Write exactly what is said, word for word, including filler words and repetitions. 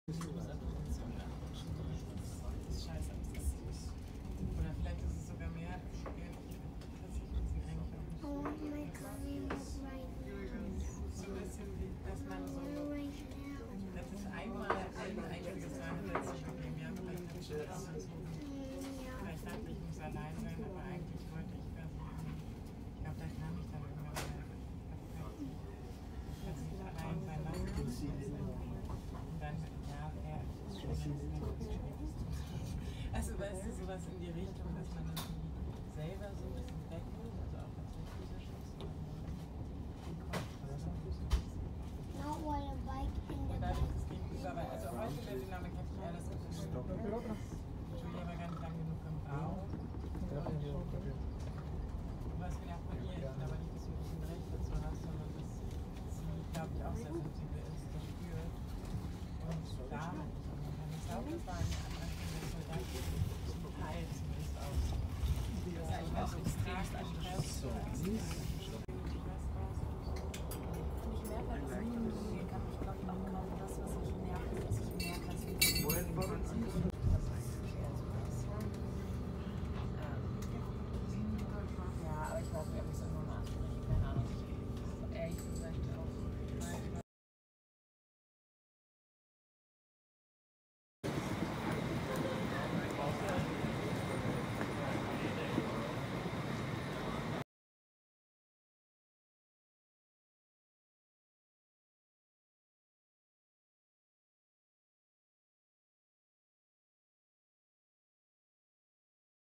Scheiße, das ist oder vielleicht ist es sogar mehr. Oh my God, so ein bisschen, dass man so, das ist einmal ein einziges Mal letztes Problem, ja, vielleicht habe ich das auch so. Vielleicht dachte ich, ich muss allein sein, aber eigentlich wollte ich das. Ich glaube, da kam ich dann irgendwann mal. Dass ich allein sein lassen und dann, ja, er ist schon. Also, weißt du, sowas in die Richtung, dass man